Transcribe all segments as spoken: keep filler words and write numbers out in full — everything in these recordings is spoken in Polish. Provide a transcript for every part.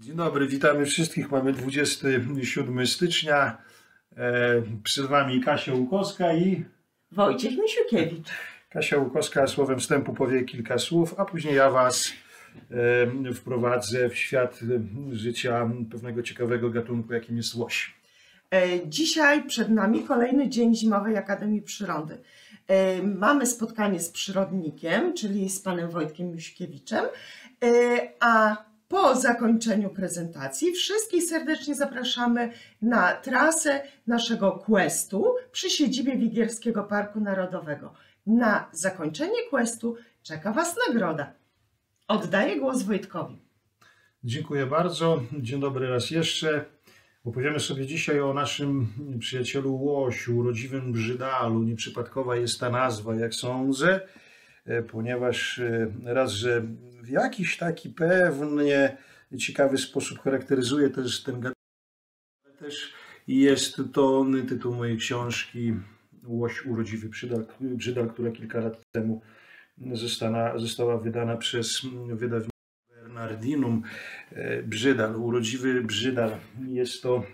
Dzień dobry, witamy wszystkich. Mamy dwudziestego siódmego stycznia. Przed Wami Kasia Łukowska i Wojciech Misiukiewicz. Kasia Łukowska słowem wstępu powie kilka słów, a później ja Was wprowadzę w świat życia pewnego ciekawego gatunku, jakim jest łoś. Dzisiaj przed nami kolejny dzień Zimowej Akademii Przyrody. Mamy spotkanie z przyrodnikiem, czyli z panem Wojtkiem Misiukiewiczem, a po zakończeniu prezentacji wszystkich serdecznie zapraszamy na trasę naszego questu przy siedzibie Wigierskiego Parku Narodowego. Na zakończenie questu czeka Was nagroda. Oddaję głos Wojtkowi. Dziękuję bardzo. Dzień dobry raz jeszcze. Opowiemy sobie dzisiaj o naszym przyjacielu łosiu, urodziwym brzydalu. Nieprzypadkowa jest ta nazwa, jak sądzę, ponieważ raz, że w jakiś taki pewnie ciekawy sposób charakteryzuje też ten gatunek, ale też jest to tytuł mojej książki Łoś, urodziwy brzydal, brzydal, która kilka lat temu została, została wydana przez wydawnictwo Bernardinum. Brzydal, urodziwy brzydal. Jest to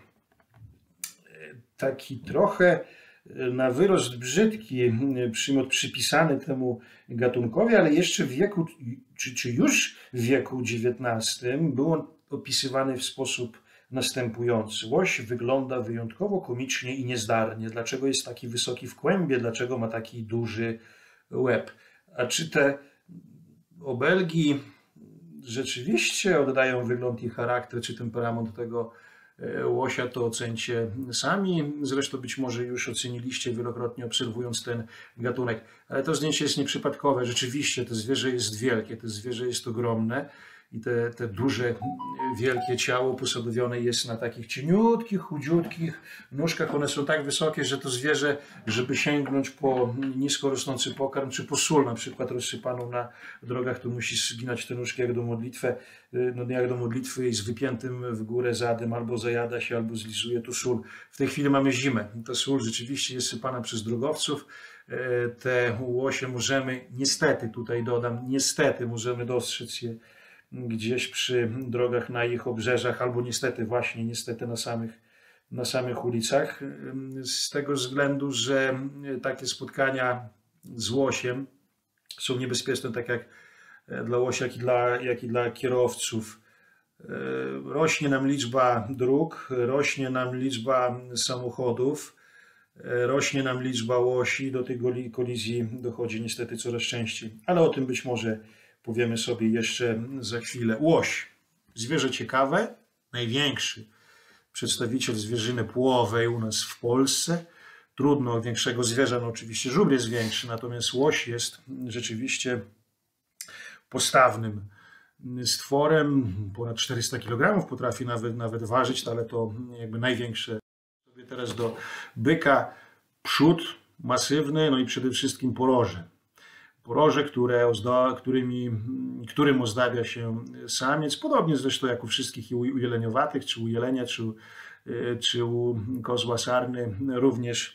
taki trochę na wyrost brzydki przymot przypisany temu gatunkowi, ale jeszcze w wieku, czy, czy już w wieku dziewiętnastym był on opisywany w sposób następujący. Łoś wygląda wyjątkowo komicznie i niezdarnie. Dlaczego jest taki wysoki w kłębie? Dlaczego ma taki duży łeb? A czy te obelgi rzeczywiście oddają wygląd i charakter, czy temperament tego łosia, to ocencie sami. Zresztą być może już oceniliście wielokrotnie, obserwując ten gatunek. Ale to zdjęcie jest nieprzypadkowe. Rzeczywiście to zwierzę jest wielkie, to zwierzę jest ogromne i te, te duże, wielkie ciało posadowione jest na takich cieniutkich, chudziutkich nóżkach. One są tak wysokie, że to zwierzę, żeby sięgnąć po nisko rosnący pokarm, czy po sól na przykład rozsypaną na drogach, to musi zginać te nóżki jak do modlitwy, no jak do modlitwy i z wypiętym w górę zadem albo zajada się, albo zlizuje tu sól. W tej chwili mamy zimę. Ta sól rzeczywiście jest sypana przez drogowców. Te łosie możemy, niestety tutaj dodam, niestety możemy dostrzec je gdzieś przy drogach na ich obrzeżach, albo niestety właśnie, niestety na samych, na samych ulicach. Z tego względu, że takie spotkania z łosiem są niebezpieczne, tak jak dla łosia, jak i dla, jak i dla kierowców. Rośnie nam liczba dróg, rośnie nam liczba samochodów, rośnie nam liczba łosi, do tej kolizji dochodzi niestety coraz częściej, ale o tym być może powiemy sobie jeszcze za chwilę. Łoś. Zwierzę ciekawe, największy przedstawiciel zwierzyny płowej u nas w Polsce. Trudno większego zwierza, no oczywiście żubr jest większy, natomiast łoś jest rzeczywiście postawnym stworem. Ponad czterysta kilogramów potrafi nawet, nawet ważyć, ale to jakby największe. Sobie teraz do byka. Przód masywny, no i przede wszystkim poroże. Poroże, które ozda, którymi, którym ozdabia się samiec, podobnie zresztą jak u wszystkich i u jeleniowatych, czy u jelenia, czy, czy u kozła sarny, również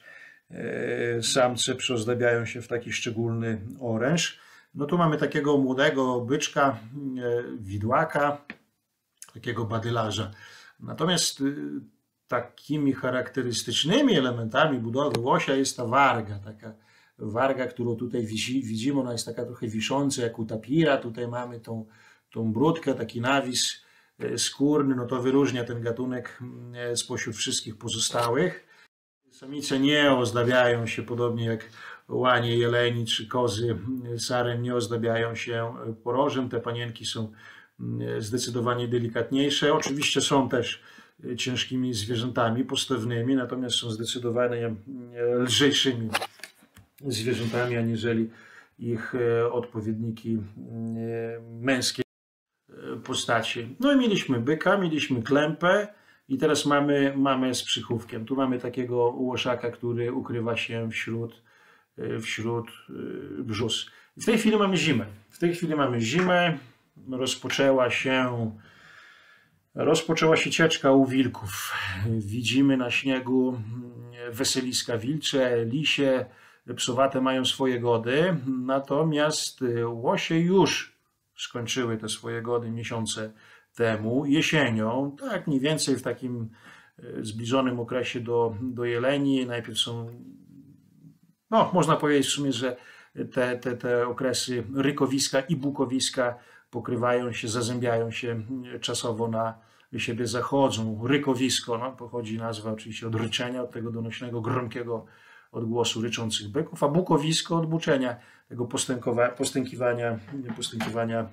samce przyozdabiają się w taki szczególny oręż. No tu mamy takiego młodego byczka, widłaka, takiego badylarza. Natomiast takimi charakterystycznymi elementami budowy łosia jest ta warga, taka warga, którą tutaj widzimy, ona jest taka trochę wisząca jak u tapira. Tutaj mamy tą, tą brudkę, taki nawis skórny, no to wyróżnia ten gatunek spośród wszystkich pozostałych. Samice nie ozdabiają się, podobnie jak łanie, jeleni czy kozy saren, nie ozdabiają się porożem. Te panienki są zdecydowanie delikatniejsze. Oczywiście są też ciężkimi zwierzętami postawnymi, natomiast są zdecydowanie lżejszymi zwierzętami, aniżeli ich odpowiedniki męskiej postaci. No i mieliśmy byka, mieliśmy klępę i teraz mamy, mamy z przychówkiem. Tu mamy takiego łoszaka, który ukrywa się wśród, wśród brzus. W tej chwili mamy zimę. W tej chwili mamy zimę. Rozpoczęła się, rozpoczęła się cieczka u wilków. Widzimy na śniegu weseliska wilcze, lisie, psowate mają swoje gody, natomiast łosie już skończyły te swoje gody miesiące temu, jesienią, tak mniej więcej w takim zbliżonym okresie do, do jeleni. Najpierw są, no można powiedzieć w sumie, że te, te, te okresy rykowiska i bukowiska pokrywają się, zazębiają się czasowo na siebie, zachodzą. Rykowisko, no, pochodzi nazwa oczywiście od ryczenia, od tego donośnego, gromkiego odgłosu ryczących byków, a bukowisko od buczenia, tego postękiwania, postękiwania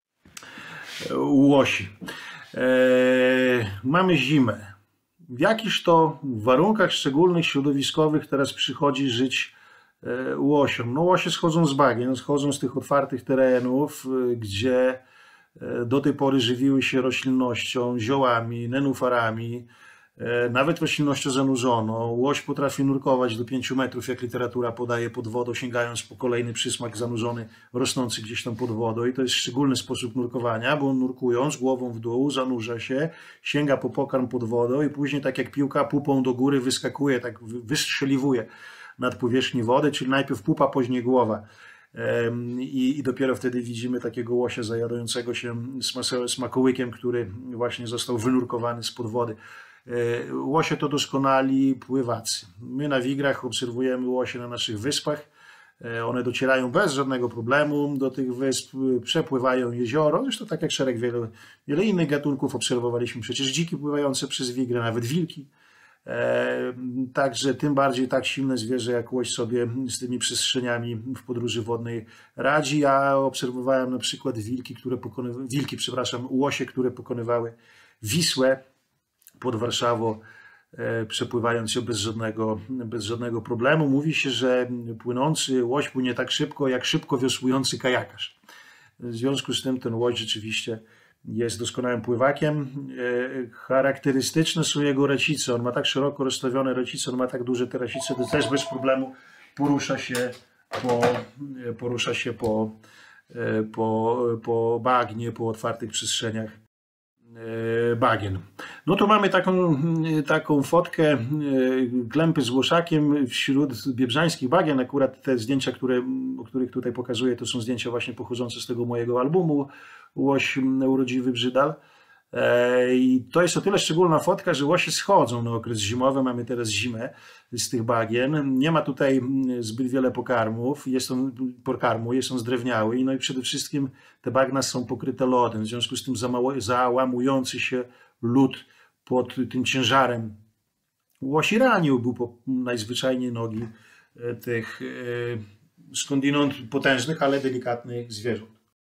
łosi. Eee, mamy zimę. W jakichś to warunkach szczególnych, środowiskowych teraz przychodzi żyć e, łosiom? No łosie schodzą z bagien, schodzą z tych otwartych terenów, e, gdzie e, do tej pory żywiły się roślinnością, ziołami, nenufarami, e, nawet roślinnością zanurzoną. Łoś potrafi nurkować do pięciu metrów, jak literatura podaje, pod wodą, sięgając po kolejny przysmak zanurzony, rosnący gdzieś tam pod wodą. I to jest szczególny sposób nurkowania, bo on nurkując głową w dół, zanurza się, sięga po pokarm pod wodą i później tak jak piłka pupą do góry wyskakuje, tak wystrzeliwuje nad powierzchnię wody, czyli najpierw pupa, później głowa. I, I dopiero wtedy widzimy takiego łosia zajadającego się smakołykiem, który właśnie został wynurkowany spod wody. Łosie to doskonali pływacy. My na Wigrach obserwujemy łosie na naszych wyspach. One docierają bez żadnego problemu do tych wysp, przepływają jezioro. Zresztą tak jak szereg wiele, wiele innych gatunków obserwowaliśmy przecież dziki pływające przez Wigry, nawet wilki. Także tym bardziej tak silne zwierzę jak łoś sobie z tymi przestrzeniami w podróży wodnej radzi. Ja obserwowałem na przykład wilki, które pokonywały, wilki, przepraszam, łosie, które pokonywały Wisłę pod Warszawą, przepływając ją bez żadnego, bez żadnego problemu. Mówi się, że płynący łoś płynie tak szybko, jak szybko wiosłujący kajakarz. W związku z tym ten łoś rzeczywiście jest doskonałym pływakiem. Charakterystyczne są jego recice. On ma tak szeroko rozstawione recice, on ma tak duże te recice, to też bez problemu porusza się po, porusza się po, po, po bagnie, po otwartych przestrzeniach bagien. No to mamy taką, taką fotkę klępy z łoszakiem wśród biebrzańskich bagien. Akurat te zdjęcia, które, o których tutaj pokazuję, to są zdjęcia właśnie pochodzące z tego mojego albumu Łoś urodziwy Brzydal. I to jest o tyle szczególna fotka, że łosie schodzą na okres zimowy. Mamy teraz zimę z tych bagien. Nie ma tutaj zbyt wiele pokarmów, jest on, pokarmu, jest on zdrewniały. No i przede wszystkim te bagna są pokryte lodem. W związku z tym załamujący się lód pod tym ciężarem łosi ranił był po najzwyczajniej nogi tych skądinąd potężnych, ale delikatnych zwierząt.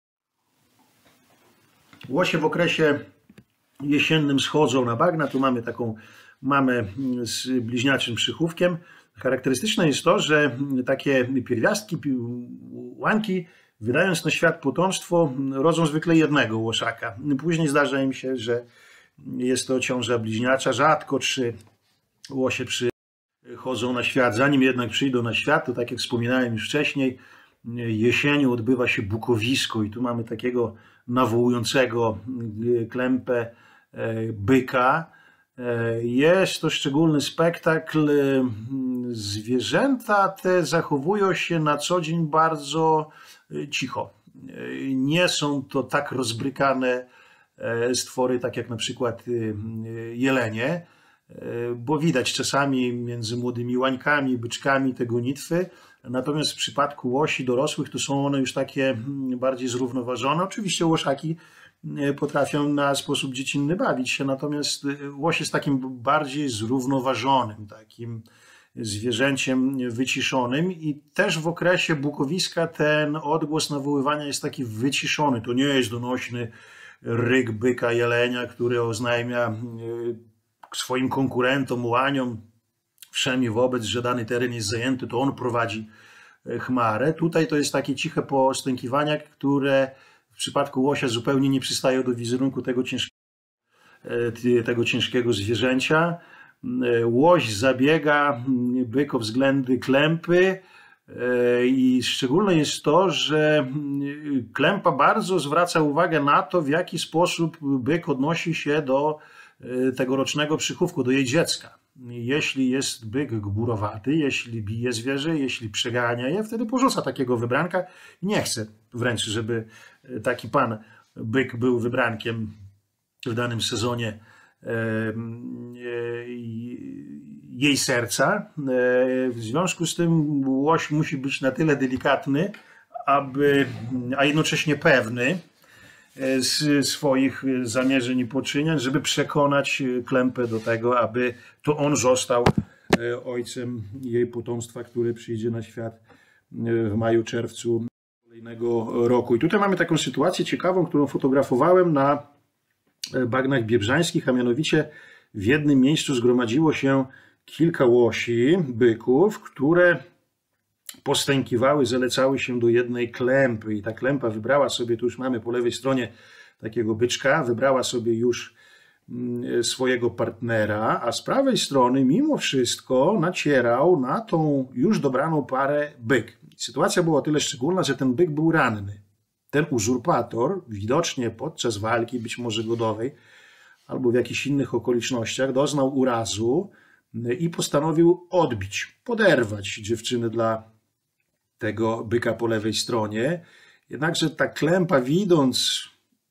Łosie w okresie jesiennym schodzą na bagna. Tu mamy taką mamę z bliźniaczym przychówkiem. Charakterystyczne jest to, że takie pierwiastki, łanki, wydając na świat potomstwo, rodzą zwykle jednego łoszaka. Później zdarza im się, że jest to ciąża bliźniacza. Rzadko trzy łosie przychodzą na świat. Zanim jednak przyjdą na świat, to tak jak wspominałem już wcześniej, jesienią odbywa się bukowisko i tu mamy takiego nawołującego klępę byka. Jest to szczególny spektakl. Zwierzęta te zachowują się na co dzień bardzo cicho. Nie są to tak rozbrykane stwory, tak jak na przykład jelenie, bo widać czasami między młodymi łańkami, byczkami te gonitwy. Natomiast w przypadku łosi dorosłych to są one już takie bardziej zrównoważone. Oczywiście łoszaki potrafią na sposób dziecinny bawić się, natomiast łoś jest takim bardziej zrównoważonym, takim zwierzęciem wyciszonym i też w okresie bukowiska ten odgłos nawoływania jest taki wyciszony. To nie jest donośny ryk byka, jelenia, który oznajmia swoim konkurentom, łaniom, wszemi wobec, że dany teren jest zajęty, to on prowadzi chmarę. Tutaj to jest takie ciche postękiwania, które w przypadku łosia zupełnie nie przystają do wizerunku tego ciężkiego, tego ciężkiego zwierzęcia. Łoś zabiega byk o względy klępy i szczególne jest to, że klępa bardzo zwraca uwagę na to, w jaki sposób byk odnosi się do tegorocznego przychówku, do jej dziecka. Jeśli jest byk gburowaty, jeśli bije zwierzę, jeśli przegania je, wtedy porzuca takiego wybranka i nie chce wręcz, żeby taki pan byk był wybrankiem w danym sezonie jej serca. W związku z tym łoś musi być na tyle delikatny, aby, a jednocześnie pewny z swoich zamierzeń i poczynień, żeby przekonać klępę do tego, aby to on został ojcem jej potomstwa, które przyjdzie na świat w maju, czerwcu kolejnego roku. I tutaj mamy taką sytuację ciekawą, którą fotografowałem na bagnach biebrzańskich, a mianowicie w jednym miejscu zgromadziło się kilka łosi, byków, które postękiwały, zalecały się do jednej klępy i ta klępa wybrała sobie, tu już mamy po lewej stronie takiego byczka, wybrała sobie już swojego partnera, a z prawej strony mimo wszystko nacierał na tą już dobraną parę byk. Sytuacja była o tyle szczególna, że ten byk był ranny. Ten uzurpator, widocznie podczas walki, być może godowej, albo w jakichś innych okolicznościach, doznał urazu i postanowił odbić, poderwać dziewczyny dla tego byka po lewej stronie. Jednakże ta klępa, widząc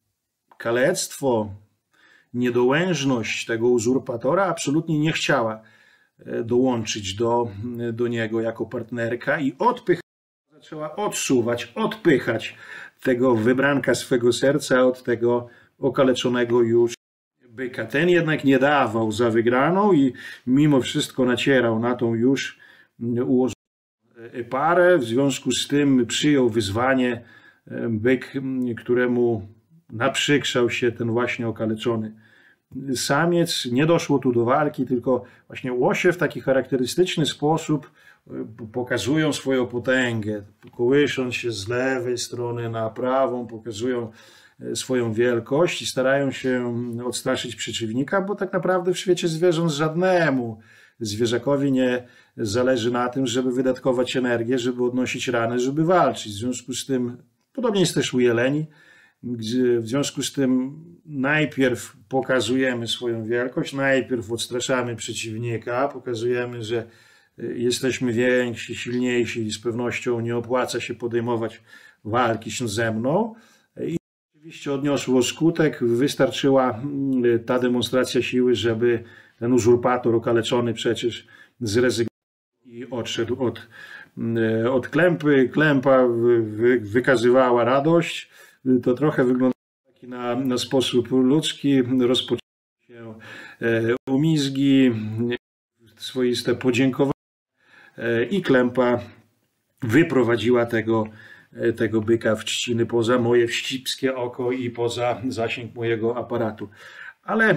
kalectwo, niedołężność tego uzurpatora, absolutnie nie chciała dołączyć do, do niego jako partnerka i odpychała, zaczęła odsuwać, odpychać tego wybranka swego serca od tego okaleczonego już byka. Ten jednak nie dawał za wygraną i mimo wszystko nacierał na tą już ułożoną parę. W związku z tym przyjął wyzwanie byk, któremu naprzykrzał się ten właśnie okaleczony samiec. Nie doszło tu do walki, tylko właśnie łosie w taki charakterystyczny sposób pokazują swoją potęgę, kołysząc się z lewej strony na prawą, pokazują swoją wielkość i starają się odstraszyć przeciwnika, bo tak naprawdę w świecie zwierząt żadnemu zwierzakowi nie zależy na tym, żeby wydatkować energię, żeby odnosić rany, żeby walczyć. W związku z tym, podobnie jest też u jeleni, gdzie w związku z tym najpierw pokazujemy swoją wielkość, najpierw odstraszamy przeciwnika, pokazujemy, że jesteśmy więksi, silniejsi i z pewnością nie opłaca się podejmować walki się ze mną. I oczywiście odniosło skutek, wystarczyła ta demonstracja siły, żeby ten uzurpator okaleczony przecież zrezygnował i odszedł od, od klępy. Klępa wykazywała radość. To trochę wygląda na, na sposób ludzki. Rozpoczęły się umizgi, swoiste podziękowania i klępa wyprowadziła tego, tego byka w trzciny poza moje wścibskie oko i poza zasięg mojego aparatu. Ale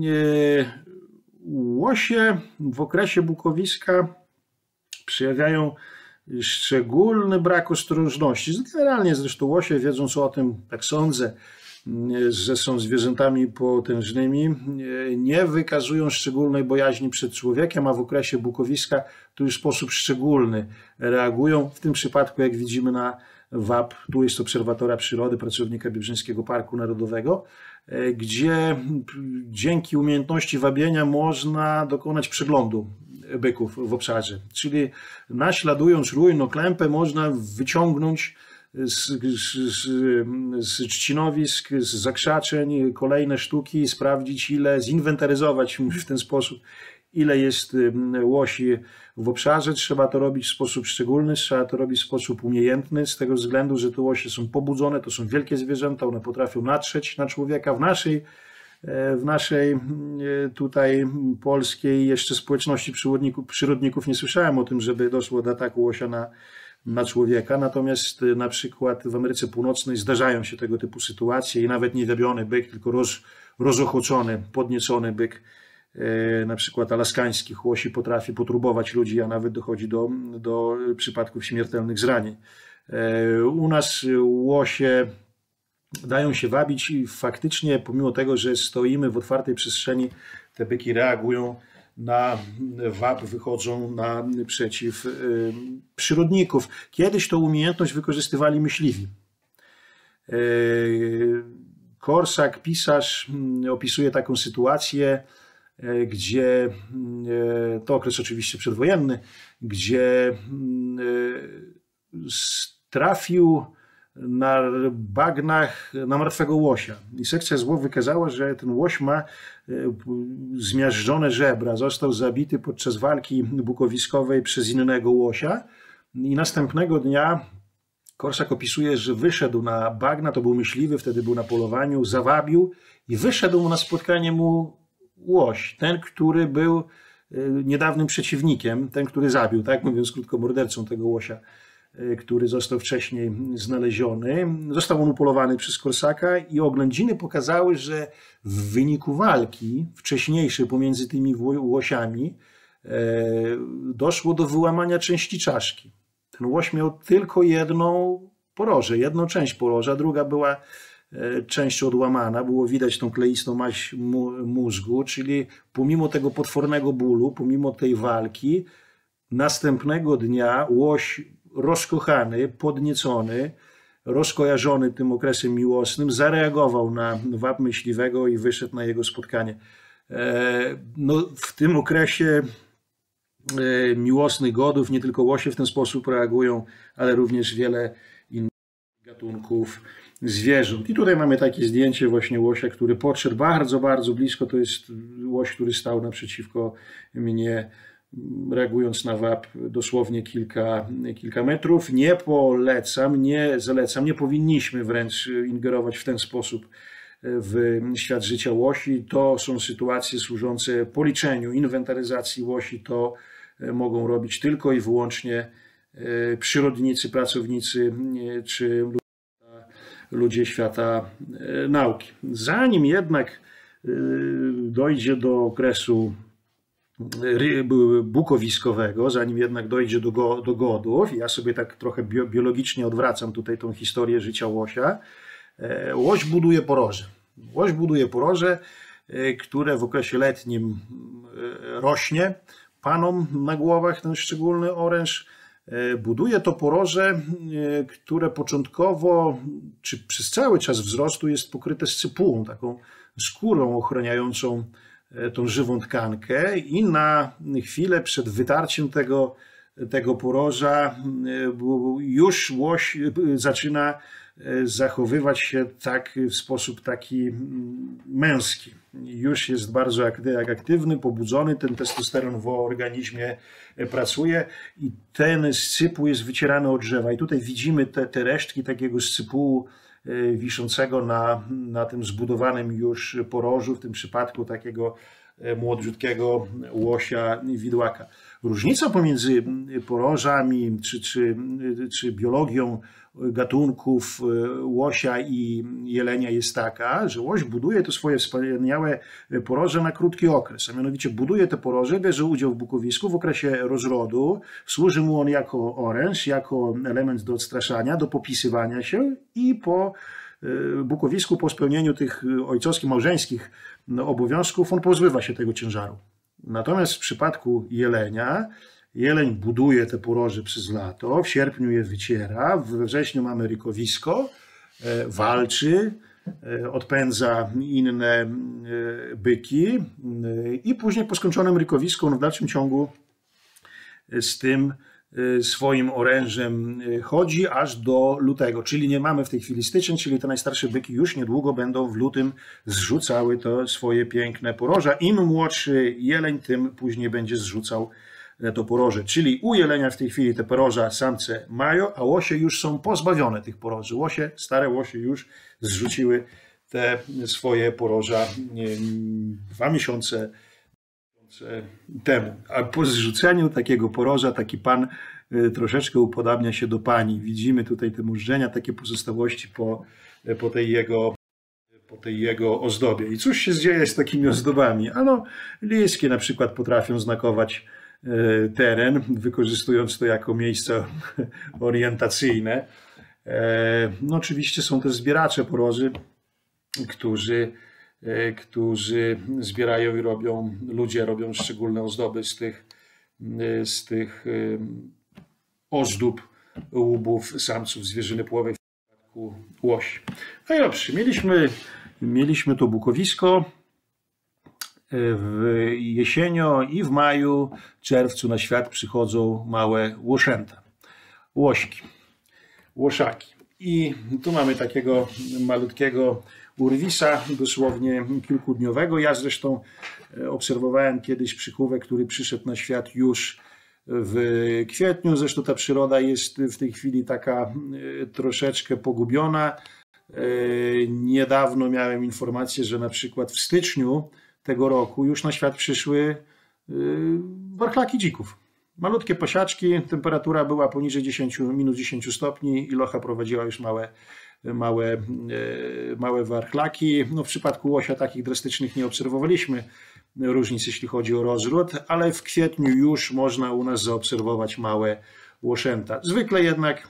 łosie w okresie bukowiska przejawiają szczególny brak ostrożności. Generalnie zresztą łosie, wiedząc o tym, tak sądzę, że są zwierzętami potężnymi, nie wykazują szczególnej bojaźni przed człowiekiem, a w okresie bukowiska to już w sposób szczególny reagują. W tym przypadku, jak widzimy na W A P, tu jest obserwatora przyrody, pracownika Biebrzyńskiego Parku Narodowego, gdzie dzięki umiejętności wabienia można dokonać przeglądu byków w obszarze. Czyli naśladując rujno klępę można wyciągnąć z, z, z trzcinowisk, z zakrzaczeń kolejne sztuki, sprawdzić ile, zinwentaryzować w ten sposób, ile jest łosi w obszarze. Trzeba to robić w sposób szczególny, trzeba to robić w sposób umiejętny, z tego względu, że te łosie są pobudzone, to są wielkie zwierzęta, one potrafią natrzeć na człowieka. W naszej, w naszej tutaj polskiej jeszcze społeczności przyrodników, przyrodników nie słyszałem o tym, żeby doszło do ataku łosia na, na człowieka, natomiast na przykład w Ameryce Północnej zdarzają się tego typu sytuacje i nawet nie wabiony byk, tylko roz, rozochocony, podniecony byk, na przykład alaskańskich łosi potrafi potrubować ludzi, a nawet dochodzi do, do przypadków śmiertelnych zranień. U nas łosie dają się wabić i faktycznie, pomimo tego, że stoimy w otwartej przestrzeni, te byki reagują na wab, wychodzą naprzeciw przyrodników. Kiedyś tą umiejętność wykorzystywali myśliwi. Korsak, pisarz, opisuje taką sytuację, gdzie, to okres oczywiście przedwojenny, gdzie trafił na bagnach na martwego łosia. I sekcja zwłok wykazała, że ten łoś ma zmiażdżone żebra. Został zabity podczas walki bukowiskowej przez innego łosia. I następnego dnia Korsak opisuje, że wyszedł na bagna, to był myśliwy, wtedy był na polowaniu, zawabił i wyszedł na spotkanie mu łoś. Ten, który był niedawnym przeciwnikiem, ten, który zabił, tak mówiąc krótko, mordercą tego łosia, który został wcześniej znaleziony. Został on upolowany przez Korsaka i oględziny pokazały, że w wyniku walki wcześniejszej pomiędzy tymi łosiami doszło do wyłamania części czaszki. Ten łoś miał tylko jedną porożę, jedną część poroża, druga była część odłamana, było widać tą kleistą maść mózgu, czyli pomimo tego potwornego bólu, pomimo tej walki, następnego dnia łoś rozkochany, podniecony, rozkojarzony tym okresem miłosnym, zareagował na wab myśliwego i wyszedł na jego spotkanie. No, w tym okresie miłosnych godów nie tylko łosie w ten sposób reagują, ale również wiele innych gatunków zwierząt. I tutaj mamy takie zdjęcie właśnie łosia, który podszedł bardzo, bardzo blisko. To jest łoś, który stał naprzeciwko mnie, reagując na wab dosłownie kilka, kilka metrów. Nie polecam, nie zalecam, nie powinniśmy wręcz ingerować w ten sposób w świat życia łosi. To są sytuacje służące policzeniu, inwentaryzacji łosi. To mogą robić tylko i wyłącznie przyrodnicy, pracownicy czy ludzie świata nauki. Zanim jednak dojdzie do okresu bukowiskowego, zanim jednak dojdzie do, go, do godów, ja sobie tak trochę biologicznie odwracam tutaj tą historię życia łosia, łoś buduje poroże. Łoś buduje poroże, które w okresie letnim rośnie panom na głowach, ten szczególny oręż. Buduje to poroże, które początkowo, czy przez cały czas wzrostu jest pokryte scypułą, taką skórą ochraniającą tą żywą tkankę i na chwilę przed wytarciem tego, tego poroża już łoś zaczyna zachowywać się tak w sposób taki męski. Już jest bardzo aktywny, pobudzony, ten testosteron w organizmie pracuje i ten scypuł jest wycierany od drzewa. I tutaj widzimy te, te resztki takiego scypułu wiszącego na, na tym zbudowanym już porożu, w tym przypadku takiego młodziutkiego łosia widłaka. Różnica pomiędzy porożami czy, czy, czy biologią gatunków łosia i jelenia jest taka, że łoś buduje to swoje wspaniałe poroże na krótki okres, a mianowicie buduje te poroże, bierze udział w bukowisku w okresie rozrodu, służy mu on jako oręż, jako element do odstraszania, do popisywania się i po bukowisku, po spełnieniu tych ojcowskich, małżeńskich obowiązków, on pozbywa się tego ciężaru. Natomiast w przypadku jelenia, jeleń buduje te poroże przez lato, w sierpniu je wyciera, we wrześniu mamy rykowisko, walczy, odpędza inne byki i później po skończonym rykowisku on w dalszym ciągu z tym swoim orężem chodzi aż do lutego, czyli nie mamy w tej chwili styczeń, czyli te najstarsze byki już niedługo będą w lutym zrzucały to swoje piękne poroża. Im młodszy jeleń, tym później będzie zrzucał to poroże. Czyli u jelenia w tej chwili te poroża samce mają, a łosie już są pozbawione tych poroży. Łosie, stare łosie już zrzuciły te swoje poroża dwa miesiące temu. A po zrzuceniu takiego poroża taki pan troszeczkę upodabnia się do pani. Widzimy tutaj te mużdżenia, takie pozostałości po, po, tej jego, po tej jego ozdobie. I cóż się dzieje z takimi ozdobami? Ano, liskie na przykład potrafią znakować teren, wykorzystując to jako miejsca orientacyjne. No oczywiście są też zbieracze poroży, którzy którzy zbierają i robią, ludzie robią szczególne ozdoby z tych, z tych ozdób łubów samców zwierzyny płowej, w przypadku łosi. No i dobrze, mieliśmy, mieliśmy to bukowisko. W jesienio i w maju, czerwcu na świat przychodzą małe łoszęta, łośki, łoszaki. I tu mamy takiego malutkiego urwisa, dosłownie kilkudniowego. Ja zresztą obserwowałem kiedyś przychówę, który przyszedł na świat już w kwietniu. Zresztą ta przyroda jest w tej chwili taka troszeczkę pogubiona. Niedawno miałem informację, że na przykład w styczniu tego roku już na świat przyszły warchlaki dzików. Malutkie posiaczki, temperatura była poniżej dziesięciu, minus dziesięciu stopni i locha prowadziła już małe, małe, małe warchlaki. No w przypadku łosia takich drastycznych nie obserwowaliśmy różnic, jeśli chodzi o rozród, ale w kwietniu już można u nas zaobserwować małe łoszęta. Zwykle jednak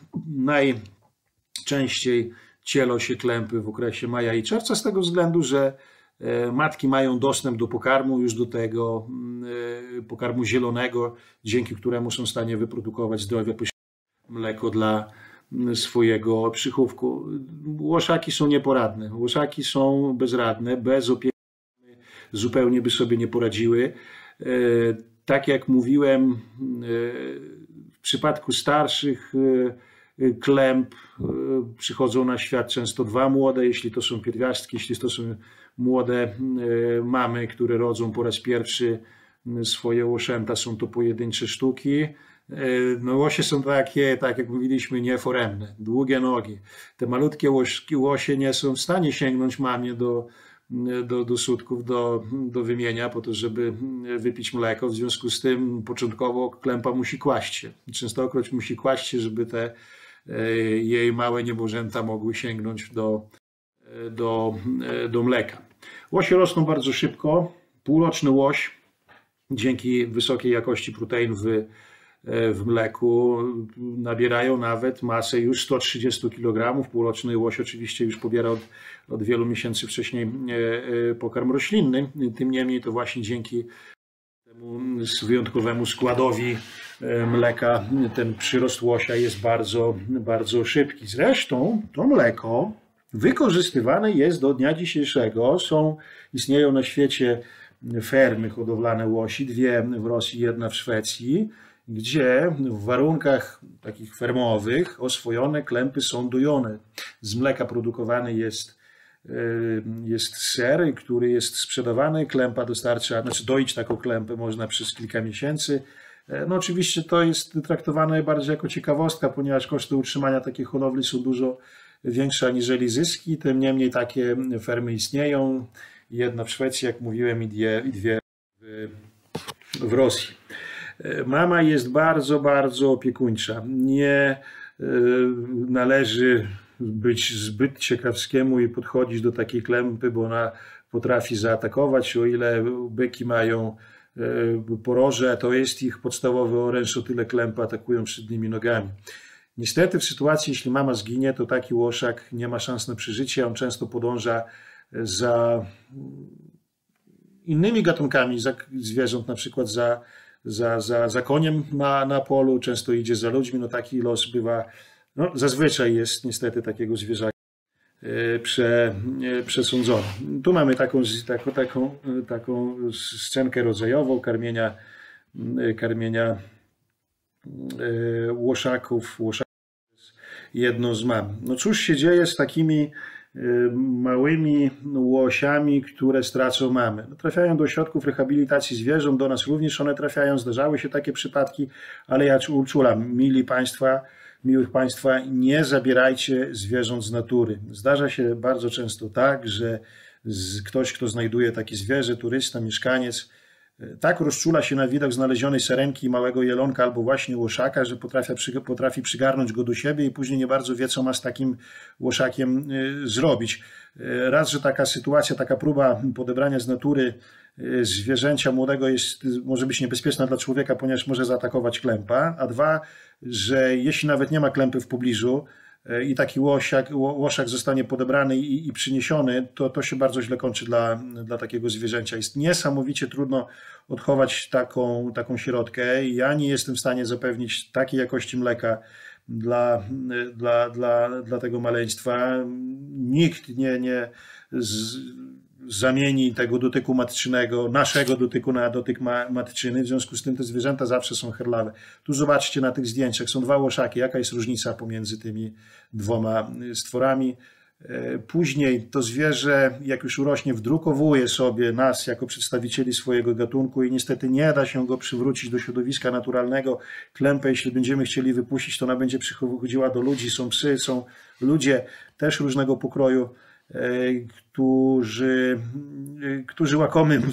najczęściej cielą się klępy w okresie maja i czerwca z tego względu, że matki mają dostęp do pokarmu, już do tego pokarmu zielonego, dzięki któremu są w stanie wyprodukować zdrowe mleko dla swojego przychówku. Łoszaki są nieporadne, łoszaki są bezradne, bez opieki zupełnie by sobie nie poradziły. Tak jak mówiłem, w przypadku starszych klęp przychodzą na świat często dwa młode, jeśli to są pierwiastki, jeśli to są młode mamy, które rodzą po raz pierwszy swoje łoszęta, są to pojedyncze sztuki. No łosie są takie, tak jak mówiliśmy, nieforemne, długie nogi. Te malutkie łośki, łosie nie są w stanie sięgnąć mamie do, do, do sutków, do, do wymienia po to, żeby wypić mleko. W związku z tym początkowo klępa musi kłaść się. Częstokroć musi kłaść się, żeby te jej małe niebożęta mogły sięgnąć do, do, do mleka. Łosie rosną bardzo szybko. Półroczny łoś dzięki wysokiej jakości protein w, w mleku nabierają nawet masę już sto trzydzieści kilogramów. Półroczny łoś oczywiście już pobiera od, od wielu miesięcy wcześniej pokarm roślinny. Tym niemniej to właśnie dzięki temu wyjątkowemu składowi mleka ten przyrost łosia jest bardzo, bardzo szybki. Zresztą to mleko wykorzystywane jest do dnia dzisiejszego. Są, istnieją na świecie fermy hodowlane łosi, dwie w Rosji, jedna w Szwecji, gdzie w warunkach takich fermowych oswojone klępy są dojone. Z mleka produkowany jest, jest ser, który jest sprzedawany. Klępa dostarcza, znaczy doić taką klępę można przez kilka miesięcy. No oczywiście to jest traktowane bardziej jako ciekawostka, ponieważ koszty utrzymania takiej hodowli są dużo większe aniżeli zyski. Tym niemniej takie fermy istnieją. Jedna w Szwecji, jak mówiłem, i dwie, i dwie w, w Rosji. Mama jest bardzo, bardzo opiekuńcza. Nie należy być zbyt ciekawskiemu i podchodzić do takiej klępy, bo ona potrafi zaatakować. O ile byki mają poroże, to jest ich podstawowy oręż, o tyle klępy atakują przednimi nogami. Niestety w sytuacji, jeśli mama zginie, to taki łoszak nie ma szans na przeżycie. On często podąża za innymi gatunkami zwierząt, na przykład za, za, za, za koniem na, na polu, często idzie za ludźmi. No taki los bywa, no zazwyczaj jest niestety takiego zwierzaka prze, przesądzony. Tu mamy taką, taką, taką, taką scenkę rodzajową karmienia, karmienia łoszaków, łoszaków jedną z mam. No cóż się dzieje z takimi małymi łosiami, które stracą mamę? No, trafiają do ośrodków rehabilitacji zwierząt, do nas również one trafiają, zdarzały się takie przypadki, ale ja uczulam, mili Państwa, miłych Państwa, nie zabierajcie zwierząt z natury. Zdarza się bardzo często tak, że ktoś, kto znajduje takie zwierzę, turysta, mieszkaniec, tak rozczula się na widok znalezionej sarenki, małego jelonka albo właśnie łoszaka, że potrafi, potrafi przygarnąć go do siebie i później nie bardzo wie, co ma z takim łoszakiem zrobić. Raz, że taka sytuacja, taka próba podebrania z natury zwierzęcia młodego jest, może być niebezpieczna dla człowieka, ponieważ może zaatakować klępa, a dwa, że jeśli nawet nie ma klępy w pobliżu i taki łosiak, łoszak zostanie podebrany i, i przyniesiony, to to się bardzo źle kończy dla, dla takiego zwierzęcia. Jest niesamowicie trudno odchować taką, taką środkę. Ja nie jestem w stanie zapewnić takiej jakości mleka dla, dla, dla, dla tego maleństwa. Nikt nie, nie, z, zamieni tego dotyku matczynego, naszego dotyku na dotyk matczyny. W związku z tym te zwierzęta zawsze są herlawe. Tu zobaczcie na tych zdjęciach, są dwa łoszaki. Jaka jest różnica pomiędzy tymi dwoma stworami? Później to zwierzę, jak już urośnie, wdrukowuje sobie nas jako przedstawicieli swojego gatunku i niestety nie da się go przywrócić do środowiska naturalnego. Klępę, jeśli będziemy chcieli wypuścić, to ona będzie przychodziła do ludzi. Są psy, są ludzie też różnego pokroju, którzy, którzy łakomym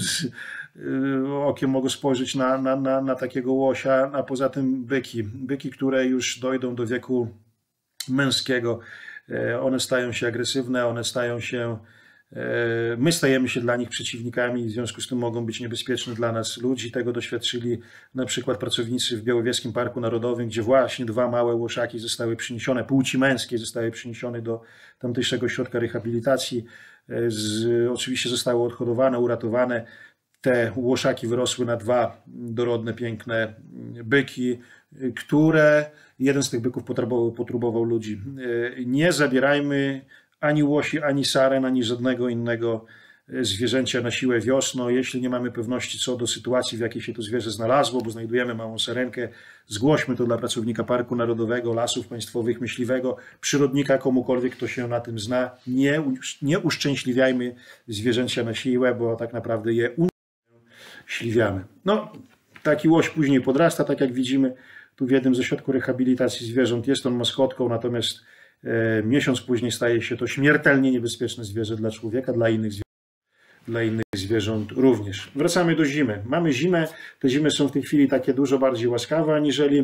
okiem mogą spojrzeć na, na, na, na takiego łosia, a poza tym byki. Byki, które już dojdą do wieku męskiego, one stają się agresywne, one stają się, my stajemy się dla nich przeciwnikami, w związku z tym mogą być niebezpieczne dla nas ludzi. Tego doświadczyli na przykład pracownicy w Białowieskim Parku Narodowym, gdzie właśnie dwa małe łoszaki zostały przyniesione, płci męskiej zostały przyniesione do tamtejszego ośrodka rehabilitacji. Z, oczywiście zostały odhodowane, uratowane. Te łoszaki wyrosły na dwa dorodne, piękne byki, które jeden z tych byków potrubował ludzi. Nie zabierajmy ani łosi, ani saren, ani żadnego innego zwierzęcia na siłę wiosną. Jeśli nie mamy pewności co do sytuacji, w jakiej się to zwierzę znalazło, bo znajdujemy małą sarenkę, zgłośmy to dla pracownika Parku Narodowego, Lasów Państwowych, myśliwego, przyrodnika, komukolwiek, kto się na tym zna. Nie, nie uszczęśliwiajmy zwierzęcia na siłę, bo tak naprawdę je uszczęśliwiamy. No, taki łoś później podrasta, tak jak widzimy tu w jednym ze ośrodków rehabilitacji zwierząt. Jest on maskotką, natomiast e, miesiąc później staje się to śmiertelnie niebezpieczne zwierzę dla człowieka, dla innych zwierząt. Dla innych zwierząt również. Wracamy do zimy. Mamy zimę. Te zimy są w tej chwili takie dużo bardziej łaskawe aniżeli,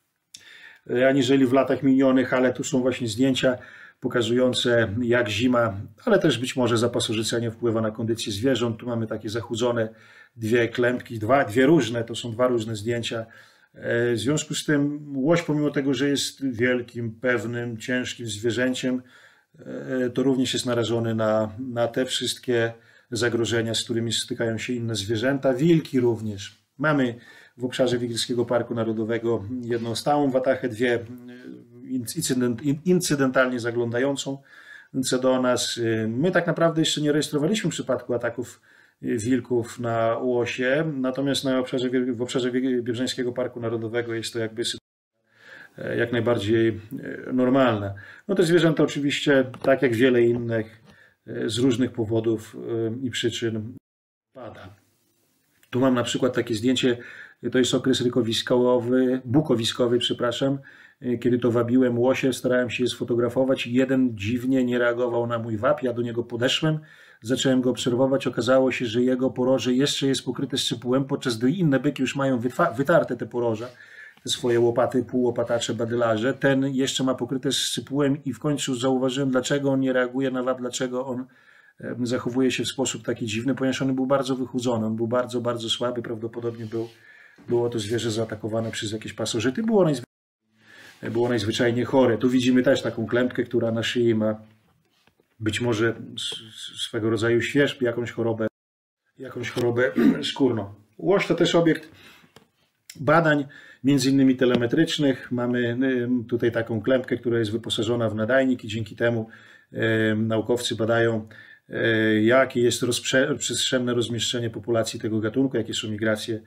aniżeli w latach minionych, ale tu są właśnie zdjęcia pokazujące, jak zima, ale też być może zapasożycenie wpływa na kondycję zwierząt. Tu mamy takie zachudzone dwie klępki, dwa, dwie różne, to są dwa różne zdjęcia. W związku z tym łoś, pomimo tego, że jest wielkim, pewnym, ciężkim zwierzęciem, to również jest narażony na, na te wszystkie zagrożenia, z którymi stykają się inne zwierzęta. Wilki również. Mamy w obszarze Wigilskiego Parku Narodowego jedną stałą watachę, dwie incydent, incydentalnie zaglądającą do nas. My tak naprawdę jeszcze nie rejestrowaliśmy przypadku ataków wilków na łosie, natomiast na obszarze, w obszarze Biebrzańskiego Parku Narodowego jest to jakby sytuacja jak najbardziej normalna. No te zwierzęta oczywiście, tak jak wiele innych, z różnych powodów i przyczyn pada. Tu mam na przykład takie zdjęcie, to jest okres rykowiskowy, bukowiskowy, przepraszam, kiedy to wabiłem łosie, starałem się je sfotografować i jeden dziwnie nie reagował na mój wab, ja do niego podeszłem, zacząłem go obserwować, okazało się, że jego poroże jeszcze jest pokryte sypułem, podczas gdy inne byki już mają wytarte te poroża, te swoje łopaty, półłopatacze, badylarze. Ten jeszcze ma pokryte sypułem i w końcu zauważyłem, dlaczego on nie reaguje na wab, dlaczego on zachowuje się w sposób taki dziwny, ponieważ on był bardzo wychudzony, on był bardzo, bardzo słaby, prawdopodobnie był, było to zwierzę zaatakowane przez jakieś pasożyty, było najzwyczajniej, było najzwyczajniej chore. Tu widzimy też taką klępkę, która na szyi ma być może swego rodzaju świerzb, jakąś chorobę, jakąś chorobę skórną. Łoś to też obiekt badań, między innymi telemetrycznych. Mamy tutaj taką klępkę, która jest wyposażona w nadajnik i dzięki temu naukowcy badają, jakie jest przestrzenne rozmieszczenie populacji tego gatunku, jakie są migracje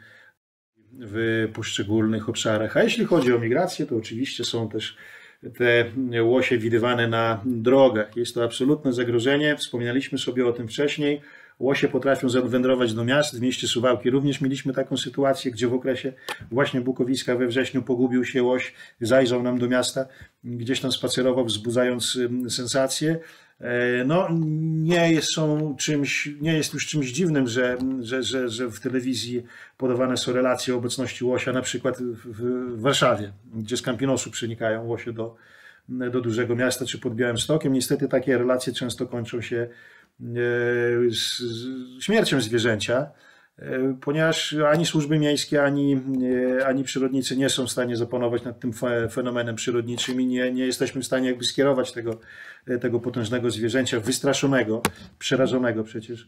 w poszczególnych obszarach. A jeśli chodzi o migrację, to oczywiście są też te łosie widywane na drogach. Jest to absolutne zagrożenie. Wspominaliśmy sobie o tym wcześniej. Łosie potrafią zawędrować do miast. W mieście Suwałki również mieliśmy taką sytuację, gdzie w okresie właśnie bukowiska we wrześniu pogubił się łoś, zajrzał nam do miasta, gdzieś tam spacerował, wzbudzając sensację. No, nie jest, są czymś, nie jest już czymś dziwnym, że, że, że, że w telewizji podawane są relacje o obecności łosia, na przykład w Warszawie, gdzie z Campinosu przenikają łosie do, do dużego miasta, czy pod Białymstokiem. Niestety takie relacje często kończą się z śmiercią zwierzęcia, ponieważ ani służby miejskie, ani, ani przyrodnicy nie są w stanie zapanować nad tym fenomenem przyrodniczym i nie, nie jesteśmy w stanie jakby skierować tego, tego potężnego zwierzęcia, wystraszonego, przerażonego przecież,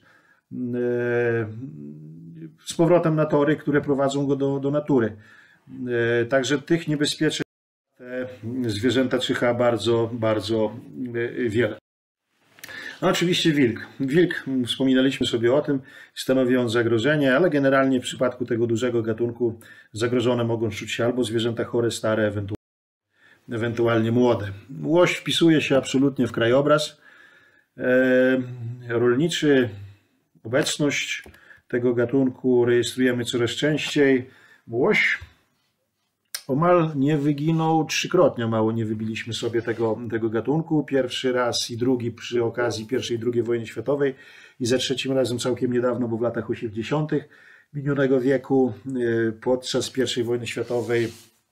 z powrotem na tory, które prowadzą go do, do natury. Także tych niebezpieczeństw te zwierzęta czyha bardzo, bardzo wiele. No, oczywiście wilk. Wilk, wspominaliśmy sobie o tym, stanowi on zagrożenie, ale generalnie w przypadku tego dużego gatunku zagrożone mogą czuć się albo zwierzęta chore, stare, ewentualnie, ewentualnie młode. Łoś wpisuje się absolutnie w krajobraz e, rolniczy. Obecność tego gatunku rejestrujemy coraz częściej. Łoś omal nie wyginął trzykrotnie, mało nie wybiliśmy sobie tego, tego gatunku. Pierwszy raz i drugi przy okazji pierwszej i drugiej wojny światowej i za trzecim razem całkiem niedawno, bo w latach osiemdziesiątych minionego wieku podczas pierwszej wojny światowej,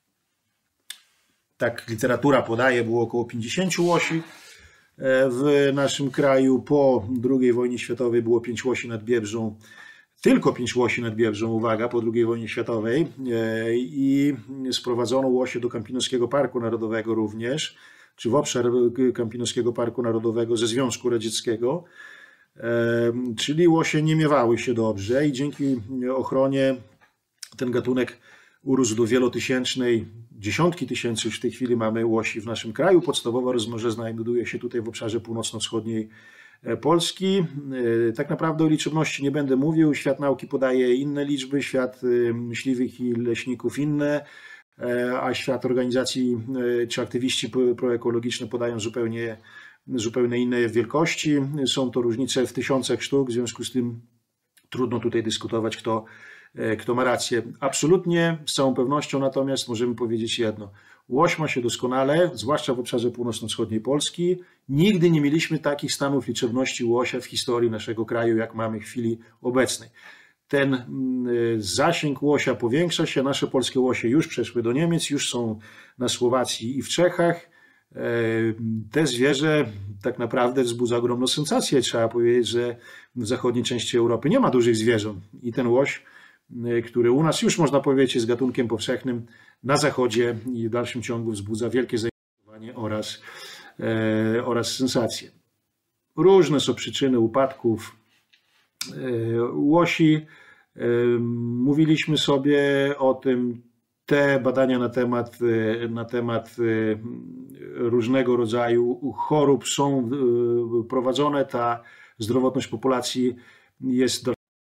tak literatura podaje, było około pięćdziesięciu łosi w naszym kraju. Po drugiej wojnie światowej było pięć łosi nad Biebrzą. Tylko pięć łosi nad Biebrzą, uwaga, po drugiej wojnie światowej i sprowadzono łosie do Kampinoskiego Parku Narodowego również, czy w obszar Kampinoskiego Parku Narodowego ze Związku Radzieckiego, czyli łosie nie miewały się dobrze i dzięki ochronie ten gatunek urósł do wielotysięcznej, dziesiątki tysięcy już w tej chwili mamy łosi w naszym kraju. Podstawowa rozmnoża znajduje się tutaj w obszarze północno-wschodniej Polski. Tak naprawdę o liczebności nie będę mówił. Świat nauki podaje inne liczby, świat myśliwych i leśników inne, a świat organizacji czy aktywiści proekologiczne podają zupełnie, zupełnie inne wielkości. Są to różnice w tysiącach sztuk, w związku z tym trudno tutaj dyskutować, kto, kto ma rację. Absolutnie, z całą pewnością natomiast możemy powiedzieć jedno. Łoś ma się doskonale, zwłaszcza w obszarze północno-wschodniej Polski. Nigdy nie mieliśmy takich stanów liczebności łosia w historii naszego kraju, jak mamy w chwili obecnej. Ten zasięg łosia powiększa się. Nasze polskie łosie już przeszły do Niemiec, już są na Słowacji i w Czechach. Te zwierzę tak naprawdę wzbudza ogromną sensację. Trzeba powiedzieć, że w zachodniej części Europy nie ma dużych zwierząt i ten łoś, który u nas już można powiedzieć jest gatunkiem powszechnym, na zachodzie i w dalszym ciągu wzbudza wielkie zainteresowanie oraz, e, oraz sensacje. Różne są przyczyny upadków e, łosi. E, mówiliśmy sobie o tym, te badania na temat, na temat różnego rodzaju chorób są prowadzone. Ta zdrowotność populacji jest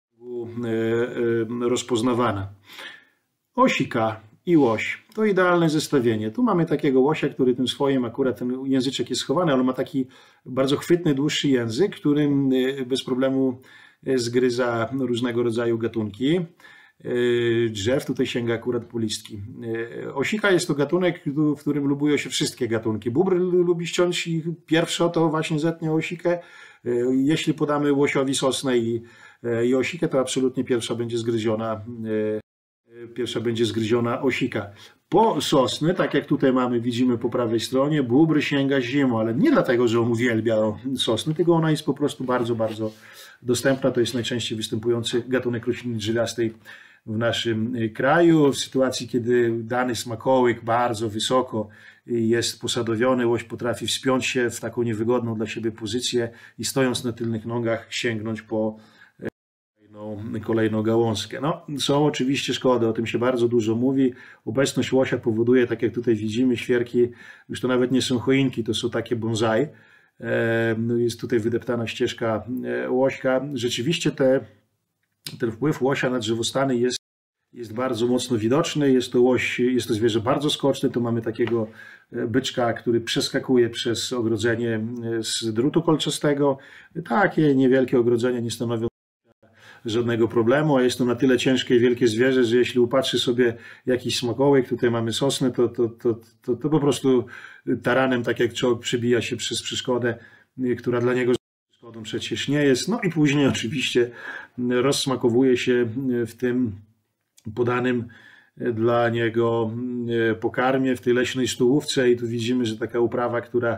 rozpoznawana. Osika i łoś to idealne zestawienie. Tu mamy takiego łosia, który tym swoim, akurat ten języczek jest schowany, ale ma taki bardzo chwytny, dłuższy język, którym bez problemu zgryza różnego rodzaju gatunki drzew. Tutaj sięga akurat po listki. Osika jest to gatunek, w którym lubują się wszystkie gatunki. Bóbr lubi ściąć i pierwszo to właśnie zetnie osikę. Jeśli podamy łosiowi sosnę i, i osikę, to absolutnie pierwsza będzie zgryziona Pierwsza będzie zgryziona osika. Po sosny, tak jak tutaj mamy, widzimy po prawej stronie, bóbr sięga zimą, ale nie dlatego, że on uwielbia sosny, tylko ona jest po prostu bardzo, bardzo dostępna. To jest najczęściej występujący gatunek rośliny drzewiastej w naszym kraju. W sytuacji, kiedy dany smakołyk bardzo wysoko jest posadowiony, łoś potrafi wspiąć się w taką niewygodną dla siebie pozycję i stojąc na tylnych nogach sięgnąć po kolejną gałązkę. No, są oczywiście szkody, o tym się bardzo dużo mówi. Obecność łosia powoduje, tak jak tutaj widzimy, świerki, już to nawet nie są choinki, to są takie bonsai. Jest tutaj wydeptana ścieżka łośka. Rzeczywiście te, ten wpływ łosia na drzewostany jest, jest bardzo mocno widoczny. Jest to łoś, jest to zwierzę bardzo skoczne. Tu mamy takiego byczka, który przeskakuje przez ogrodzenie z drutu kolczastego. Takie niewielkie ogrodzenia nie stanowią żadnego problemu, a jest to na tyle ciężkie i wielkie zwierzę, że jeśli upatrzy sobie jakiś smakołyk, tutaj mamy sosnę, to, to, to, to, to po prostu taranem, tak jak czołg, przebija się przez przeszkodę, która dla niego przeszkodą przecież nie jest. No i później oczywiście rozsmakowuje się w tym podanym dla niego pokarmie, w tej leśnej stołówce i tu widzimy, że taka uprawa, która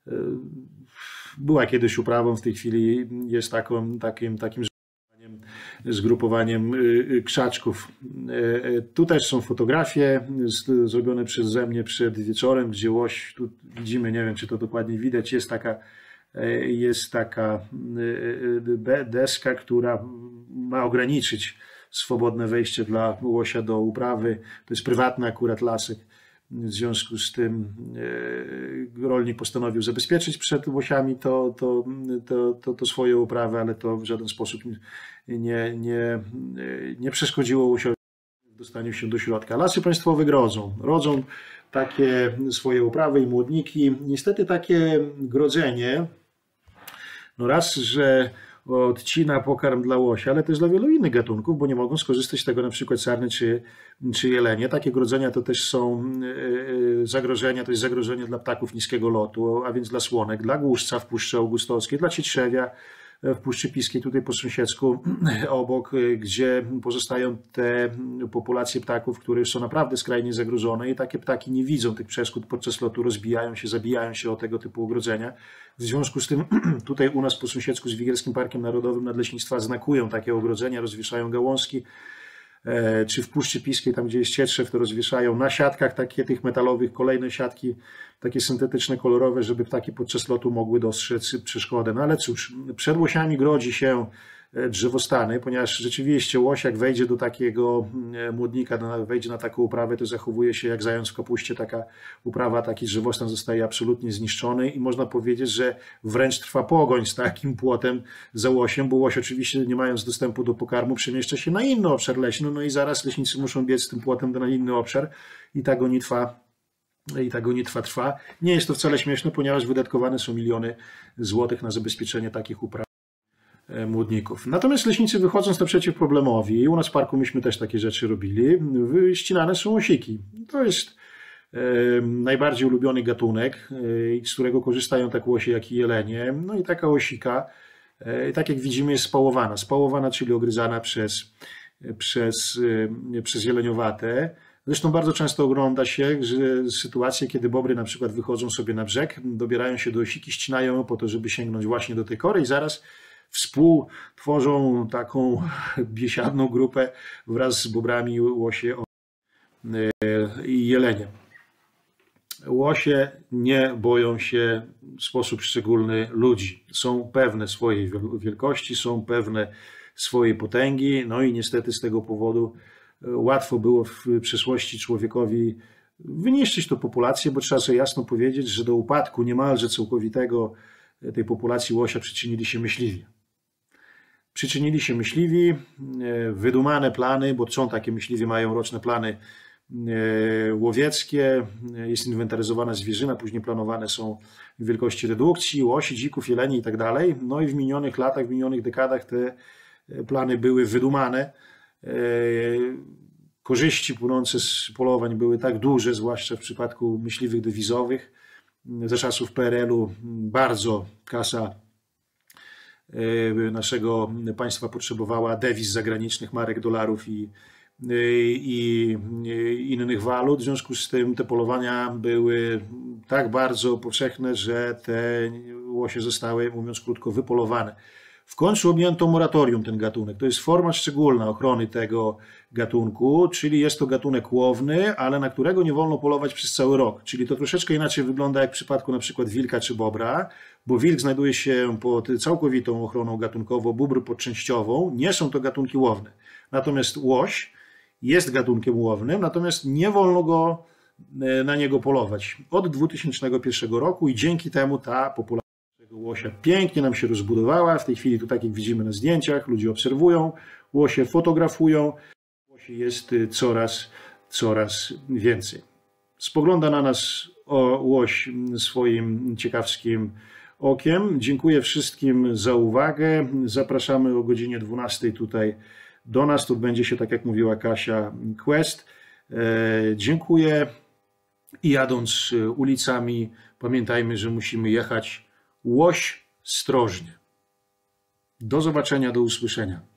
była kiedyś uprawą, w tej chwili jest taką, takim, takim zgrupowaniem krzaczków. Tu też są fotografie zrobione przeze mnie przed wieczorem, gdzie łoś, tu widzimy, nie wiem czy to dokładnie widać, jest taka, jest taka deska, która ma ograniczyć swobodne wejście dla łosia do uprawy. To jest prywatny akurat lasek W związku z tym rolnik postanowił zabezpieczyć przed łosiami to, to, to, to, to swoje uprawy, ale to w żaden sposób nie, nie, nie przeszkodziło łosiowi w dostaniu się do środka. Lasy państwowe grodzą, rodzą takie swoje uprawy i młodniki. Niestety takie grodzenie, no raz, że odcina pokarm dla łosia, ale też dla wielu innych gatunków, bo nie mogą skorzystać z tego na przykład sarny czy, czy jelenie. Takie grodzenia to też są zagrożenia, to jest zagrożenie dla ptaków niskiego lotu, a więc dla słonek, dla głuszca w Puszczy Augustowskiej, dla cietrzewia w Puszczy Piskiej, tutaj po sąsiedzku obok, gdzie pozostają te populacje ptaków, które już są naprawdę skrajnie zagrożone i takie ptaki nie widzą tych przeszkód podczas lotu, rozbijają się, zabijają się o tego typu ogrodzenia. W związku z tym tutaj u nas po sąsiedzku z Wigierskim Parkiem Narodowym Nadleśnictwa znakują takie ogrodzenia, rozwieszają gałązki, czy w Puszczy Piskiej, tam gdzie jest cietrzew, to rozwieszają na siatkach takie tych metalowych kolejne siatki, takie syntetyczne, kolorowe, żeby ptaki podczas lotu mogły dostrzec przeszkodę. No ale cóż, przed łosiami grodzi się drzewostany, ponieważ rzeczywiście łoś jak wejdzie do takiego młodnika, wejdzie na taką uprawę, to zachowuje się jak zając w kapuście. Taka uprawa, taki drzewostan zostaje absolutnie zniszczony i można powiedzieć, że wręcz trwa pogoń z takim płotem za łosiem, bo łoś oczywiście, nie mając dostępu do pokarmu, przemieszcza się na inny obszar leśny, no i zaraz leśnicy muszą biec z tym płotem na inny obszar i ta gonitwa I ta gonitwa trwa. Nie jest to wcale śmieszne, ponieważ wydatkowane są miliony złotych na zabezpieczenie takich upraw młodników. Natomiast leśnicy, wychodząc naprzeciw problemowi, i u nas w parku myśmy też takie rzeczy robili, ścinane są łosiki. To jest e, najbardziej ulubiony gatunek, e, z którego korzystają tak łosie, jak i jelenie. No i taka łosika, e, tak jak widzimy, jest spałowana. Spałowana, czyli ogryzana przez, przez, e, przez jeleniowate. Zresztą bardzo często ogląda się że sytuacje, kiedy bobry na przykład wychodzą sobie na brzeg, dobierają się do łosiki, ścinają ją po to, żeby sięgnąć właśnie do tej kory i zaraz współtworzą taką biesiadną grupę wraz z bobrami, łosie i jelenie. Łosie nie boją się w sposób szczególny ludzi. Są pewne swojej wielkości, są pewne swojej potęgi, no i niestety z tego powodu łatwo było w przeszłości człowiekowi wyniszczyć tę populację, bo trzeba sobie jasno powiedzieć, że do upadku niemalże całkowitego tej populacji łosia przyczynili się myśliwi. Przyczynili się myśliwi, wydumane plany, bo są takie myśliwi, mają roczne plany łowieckie, jest inwentaryzowana zwierzyna, później planowane są wielkości redukcji, łosi, dzików, jeleni i tak dalej. No i w minionych latach, w minionych dekadach te plany były wydumane. Korzyści płynące z polowań były tak duże, zwłaszcza w przypadku myśliwych dewizowych. Za czasów P R L-u bardzo kasa naszego państwa potrzebowała dewiz zagranicznych, marek, dolarów i, i, i innych walut. W związku z tym te polowania były tak bardzo powszechne, że te łosie zostały, mówiąc krótko, wypolowane. W końcu objęto moratorium ten gatunek. To jest forma szczególna ochrony tego gatunku, czyli jest to gatunek łowny, ale na którego nie wolno polować przez cały rok. Czyli to troszeczkę inaczej wygląda jak w przypadku na przykład wilka czy bobra, bo wilk znajduje się pod całkowitą ochroną gatunkową, bóbr pod częściową. Nie są to gatunki łowne. Natomiast łoś jest gatunkiem łownym, natomiast nie wolno go na niego polować od dwutysięcznego pierwszego roku i dzięki temu ta populacja łosia pięknie nam się rozbudowała. W tej chwili, tu tak jak widzimy na zdjęciach, ludzie obserwują, łosie fotografują, łosi jest coraz, coraz więcej. Spogląda na nas łoś swoim ciekawskim okiem. Dziękuję wszystkim za uwagę. Zapraszamy o godzinie dwunastej tutaj do nas. Tu odbędzie się, tak jak mówiła Kasia, quest. Dziękuję i jadąc ulicami pamiętajmy, że musimy jechać łoś strożnie. Do zobaczenia, do usłyszenia.